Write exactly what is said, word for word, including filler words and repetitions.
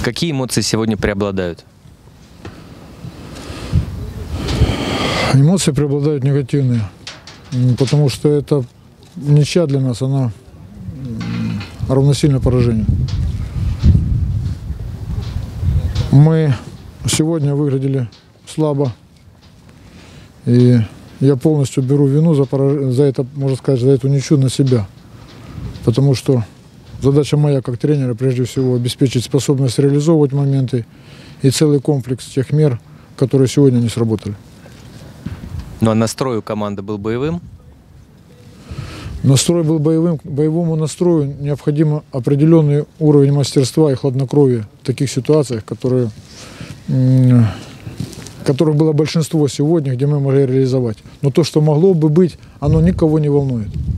Какие эмоции сегодня преобладают? Эмоции преобладают негативные, потому что это ничья для нас, она равносильно поражению. Мы сегодня выглядели слабо, и я полностью беру вину за, пораж... за это, можно сказать, за эту ничью на себя, потому что задача моя как тренера прежде всего обеспечить способность реализовывать моменты и целый комплекс тех мер, которые сегодня не сработали. Ну а настрой у команды был боевым? Настрой был боевым. Боевому настрою необходим определенный уровень мастерства и хладнокровия в таких ситуациях, которые, которых было большинство сегодня, где мы могли реализовать. Но то, что могло бы быть, оно никого не волнует.